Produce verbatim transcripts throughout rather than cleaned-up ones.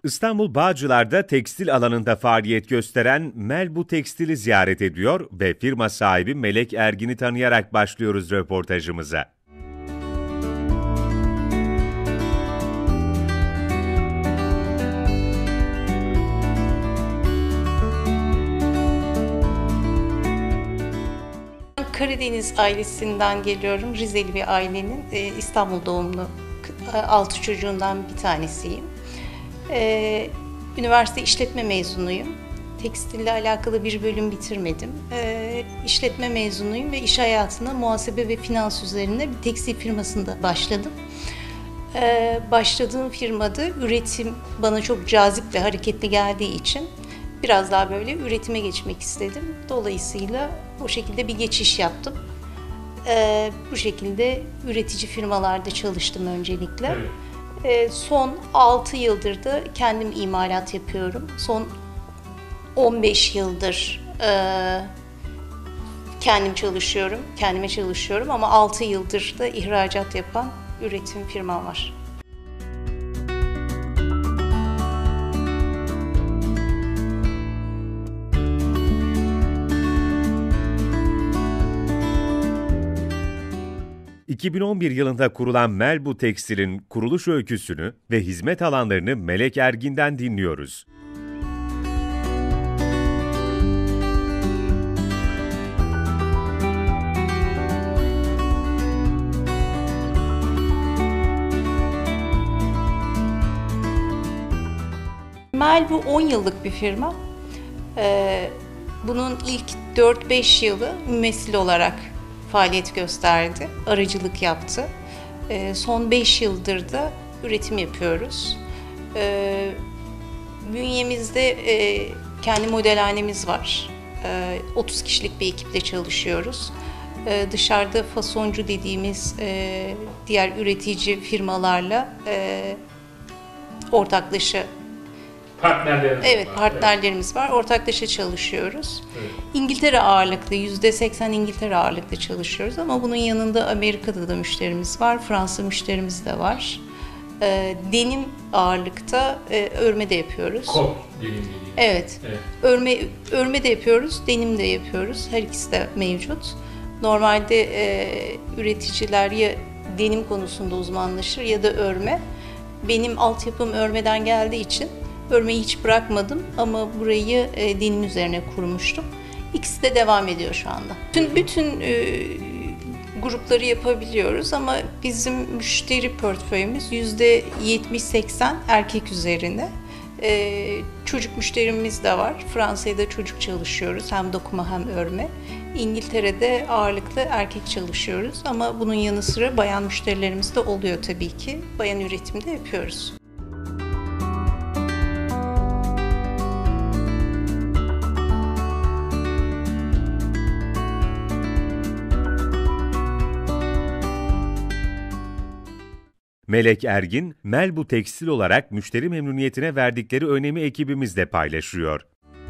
İstanbul Bağcılar'da tekstil alanında faaliyet gösteren Melbu Tekstil'i ziyaret ediyor ve firma sahibi Melek Ergin'i tanıyarak başlıyoruz röportajımıza. Karadeniz ailesinden geliyorum. Rizeli bir ailenin İstanbul doğumlu altı çocuğundan bir tanesiyim. Üniversite işletme mezunuyum. Tekstille alakalı bir bölüm bitirmedim. İşletme mezunuyum ve iş hayatına muhasebe ve finans üzerine bir tekstil firmasında başladım. Başladığım firmada üretim bana çok cazip ve hareketli geldiği için biraz daha böyle üretime geçmek istedim. Dolayısıyla o şekilde bir geçiş yaptım. Ee, bu şekilde üretici firmalarda çalıştım öncelikle. Evet. Ee, son altı yıldır da kendim imalat yapıyorum. Son on beş yıldır e, kendim çalışıyorum, kendime çalışıyorum ama altı yıldır da ihracat yapan üretim firmam var. iki bin on bir yılında kurulan Melbu Tekstil'in kuruluş öyküsünü ve hizmet alanlarını Melek Ergin'den dinliyoruz. Melbu on yıllık bir firma. Bunun ilk dört beş yılı mümessil olarak faaliyet gösterdi, aracılık yaptı. E, son beş yıldır da üretim yapıyoruz. E, bünyemizde e, kendi modelhanemiz var. E, otuz kişilik bir ekiple çalışıyoruz. E, dışarıda fasoncu dediğimiz e, diğer üretici firmalarla e, ortaklaşa Partnerlerimiz evet, var. partnerlerimiz evet. var. Ortaklaşa çalışıyoruz. Evet. İngiltere ağırlıklı, yüzde seksen İngiltere ağırlıklı çalışıyoruz ama bunun yanında Amerika'da da müşterimiz var, Fransa müşterimiz de var. E, denim ağırlıkta e, örme de yapıyoruz. Kot denim dediğim. Evet. evet. Örme örme de yapıyoruz, denim de yapıyoruz. Her ikisi de mevcut. Normalde e, üreticiler ya denim konusunda uzmanlaşır ya da örme. Benim altyapım örmeden geldiği için örmeyi hiç bırakmadım ama burayı e, denim üzerine kurmuştum. İkisi de devam ediyor şu anda. Bütün, bütün e, grupları yapabiliyoruz ama bizim müşteri portföyümüz yüzde yetmiş seksen erkek üzerine. E, çocuk müşterimiz de var. Fransa'da da çocuk çalışıyoruz. Hem dokuma hem örme. İngiltere'de ağırlıklı erkek çalışıyoruz ama bunun yanı sıra bayan müşterilerimiz de oluyor tabii ki. Bayan üretimi de yapıyoruz. Melek Ergin, Melbu Tekstil olarak müşteri memnuniyetine verdikleri önemi ekibimizle paylaşıyor.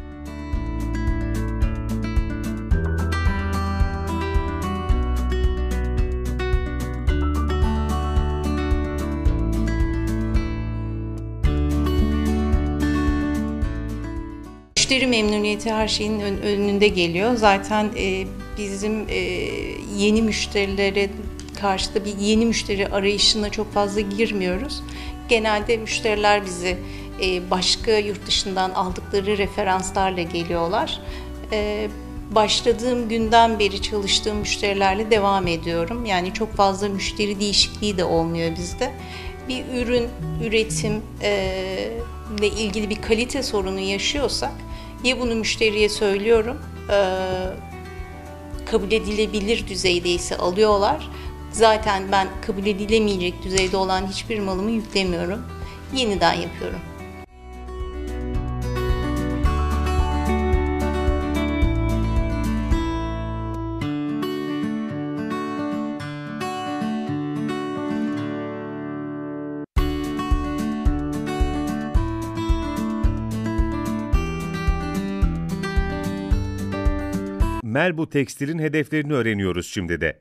Müşteri memnuniyeti her şeyin önünde geliyor. Zaten e, bizim e, yeni müşterilere karşıda bir yeni müşteri arayışına çok fazla girmiyoruz. Genelde müşteriler bizi e, başka yurt dışından aldıkları referanslarla geliyorlar. E, başladığım günden beri çalıştığım müşterilerle devam ediyorum. Yani çok fazla müşteri değişikliği de olmuyor bizde. Bir ürün, üretim e, ile ilgili bir kalite sorunu yaşıyorsak ya bunu müşteriye söylüyorum, e, kabul edilebilir düzeydeyse alıyorlar. Zaten ben kabul edilemeyecek düzeyde olan hiçbir malımı yüklemiyorum. Yeniden yapıyorum. Melbu Tekstil'in hedeflerini öğreniyoruz şimdi de.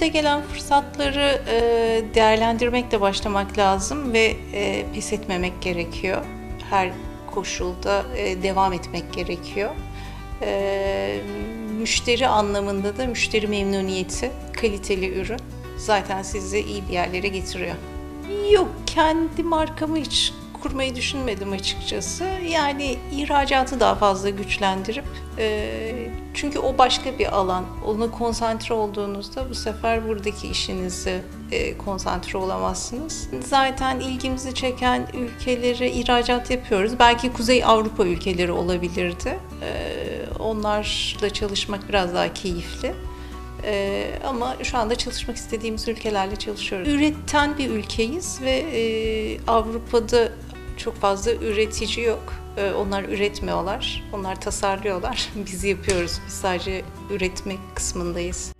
önümüze gelen fırsatları e, değerlendirmekle başlamak lazım ve e, pes etmemek gerekiyor. Her koşulda e, devam etmek gerekiyor. E, müşteri anlamında da müşteri memnuniyeti, kaliteli ürün zaten sizi iyi bir yerlere getiriyor. Yok, kendi markamı hiç kurmayı düşünmedim açıkçası. Yani ihracatı daha fazla güçlendirip e, çünkü o başka bir alan. Ona konsantre olduğunuzda bu sefer buradaki işinize e, konsantre olamazsınız. Zaten ilgimizi çeken ülkelere ihracat yapıyoruz. Belki Kuzey Avrupa ülkeleri olabilirdi. E, onlarla çalışmak biraz daha keyifli. Ee, ama şu anda çalışmak istediğimiz ülkelerle çalışıyoruz. Üreten bir ülkeyiz ve e, Avrupa'da çok fazla üretici yok. Ee, onlar üretmiyorlar, onlar tasarlıyorlar. Biz yapıyoruz, biz sadece üretmek kısmındayız.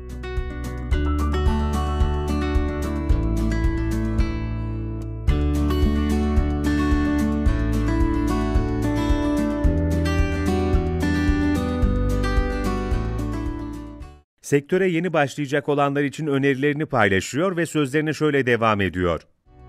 Sektöre yeni başlayacak olanlar için önerilerini paylaşıyor ve sözlerine şöyle devam ediyor.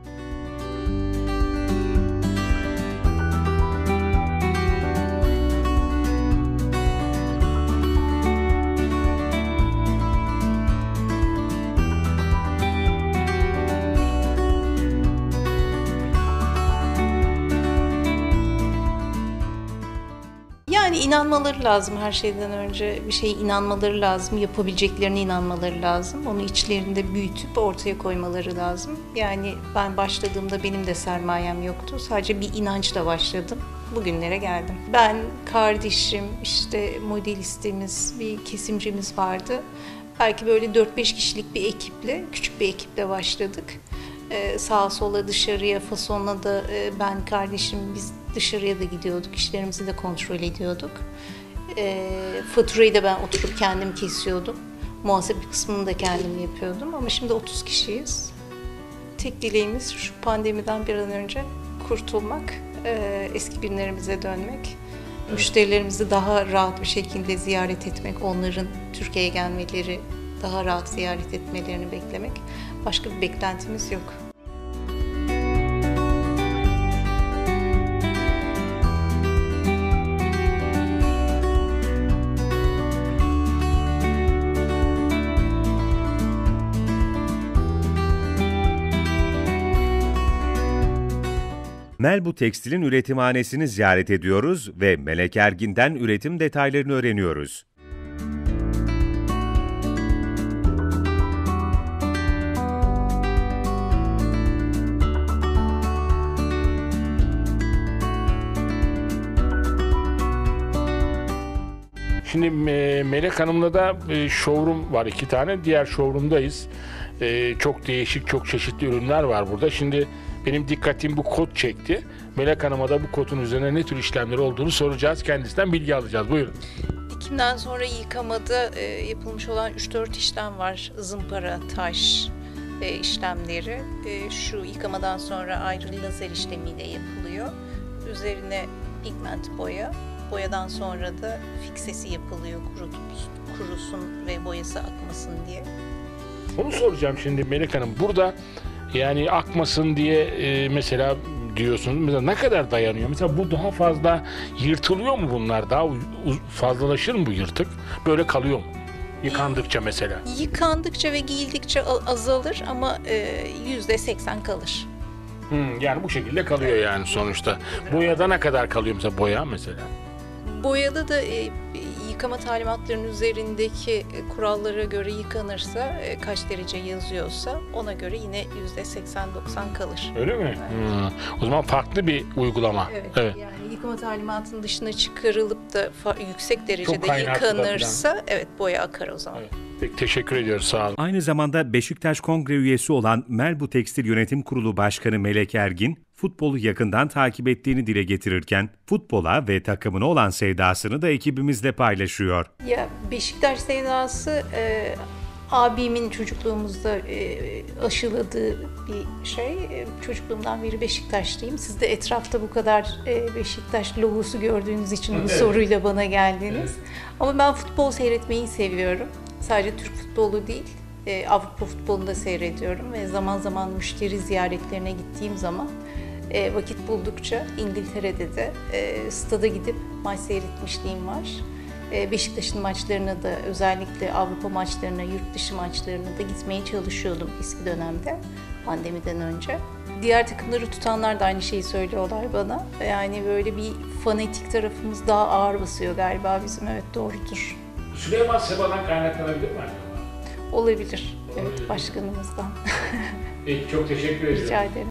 Yani inanmaları lazım her şeyden önce. Bir şeye inanmaları lazım, yapabileceklerine inanmaları lazım. Onu içlerinde büyütüp ortaya koymaları lazım. Yani ben başladığımda benim de sermayem yoktu. Sadece bir inançla başladım. Bugünlere geldim. Ben, kardeşim, işte modelistimiz, bir kesimcimiz vardı. Belki böyle dört beş kişilik bir ekiple, küçük bir ekiple başladık. Ee, sağa sola dışarıya fasonla da e, ben kardeşim biz dışarıya da gidiyorduk, işlerimizi de kontrol ediyorduk. E, faturayı da ben oturup kendim kesiyordum. Muhasebe kısmını da kendim yapıyordum ama şimdi otuz kişiyiz. Tek dileğimiz şu pandemiden bir an önce kurtulmak, e, eski günlerimize dönmek. Evet. Müşterilerimizi daha rahat bir şekilde ziyaret etmek, onların Türkiye'ye gelmeleri, daha rahat ziyaret etmelerini beklemek. Başka bir beklentimiz yok. Melbu Tekstil'in üretimhanesini ziyaret ediyoruz ve Melek Ergin'den üretim detaylarını öğreniyoruz. Şimdi Melek Hanım'la da showroom var, iki tane. Diğer showroom'dayız. Çok değişik, çok çeşitli ürünler var burada. Şimdi benim dikkatim bu kod çekti. Melek Hanım'a da bu kodun üzerine ne tür işlemler olduğunu soracağız. Kendisinden bilgi alacağız. Buyurun. Dikimden sonra yıkamada e, yapılmış olan üç dört işlem var. Zımpara, taş e, işlemleri. E, şu yıkamadan sonra ayrı lazer işlemiyle yapılıyor. Üzerine pigment boya. Boyadan sonra da fiksesi yapılıyor kurut, kurusun ve boyası akmasın diye. Onu soracağım şimdi Melek Hanım. Burada yani akmasın diye e, mesela diyorsunuz. Mesela ne kadar dayanıyor? Mesela bu daha fazla yırtılıyor mu bunlar? Daha fazlalaşır mı bu yırtık? Böyle kalıyor mu? Yıkandıkça mesela. Yıkandıkça ve giyildikçe azalır ama yüzde seksen kalır. Hmm, yani bu şekilde kalıyor yani sonuçta. Boyada ne kadar kalıyor mesela boya mesela? Boyada da e, yıkama talimatlarının üzerindeki e, kurallara göre yıkanırsa e, kaç derece yazıyorsa ona göre yine yüzde seksen doksan kalır. Öyle mi? Evet. Hmm. O zaman farklı bir uygulama. Evet, evet. Yani yıkama talimatının dışına çıkarılıp da yüksek derecede yıkanırsa evet boya akar o zaman. Evet. Peki, teşekkür ediyoruz, sağ olun. Aynı zamanda Beşiktaş Kongre üyesi olan Melbu Tekstil Yönetim Kurulu Başkanı Melek Ergin, futbolu yakından takip ettiğini dile getirirken, futbola ve takımına olan sevdasını da ekibimizle paylaşıyor. Ya Beşiktaş sevdası e, abimin çocukluğumuzda e, aşıladığı bir şey. E, çocukluğumdan beri Beşiktaşlıyım. Siz de etrafta bu kadar e, Beşiktaş logosu gördüğünüz için bu evet. soruyla bana geldiniz. Evet. Ama ben futbol seyretmeyi seviyorum. Sadece Türk futbolu değil, E, Avrupa futbolunu da seyrediyorum ve zaman zaman müşteri ziyaretlerine gittiğim zaman e, vakit buldukça İngiltere'de de e, stada gidip maç seyretmişliğim var. E, Beşiktaş'ın maçlarına da, özellikle Avrupa maçlarına, yurt dışı maçlarına da gitmeye çalışıyordum eski dönemde, pandemiden önce. Diğer takımları tutanlar da aynı şeyi söylüyorlar bana. Yani böyle bir fanatik tarafımız daha ağır basıyor galiba bizim, evet doğrudur. Süleyman Seba'dan kaynaklanabilir mi acaba? Olabilir, evet, başkanımızdan. Peki, çok teşekkür ederim. Rica ederim.